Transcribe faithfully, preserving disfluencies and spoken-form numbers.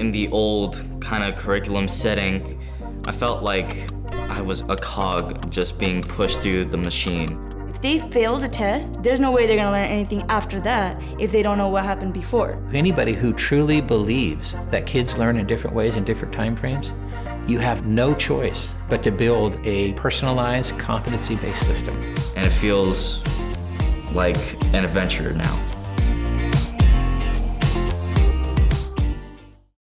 In the old kind of curriculum setting, I felt like I was a cog just being pushed through the machine. If they fail the test, there's no way they're gonna learn anything after that if they don't know what happened before. Anybody who truly believes that kids learn in different ways in different time frames, you have no choice but to build a personalized, competency-based system. And it feels like an adventure now.